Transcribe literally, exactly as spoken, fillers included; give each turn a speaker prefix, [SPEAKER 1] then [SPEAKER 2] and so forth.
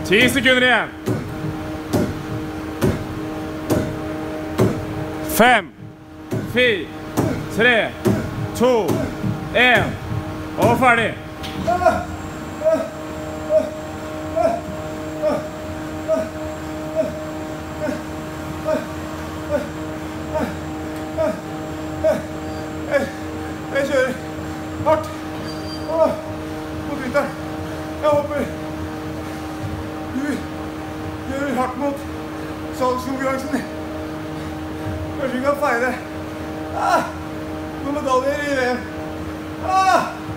[SPEAKER 1] Ti sekunder igjen. Fem, fire, tre, to, en. Og ferdig.
[SPEAKER 2] Jeg kjører hardt mot vinteren. Jeg håper du gjør hardt mot salgskonkurransen. Kanskje vi kan feire noen medaljer i V M.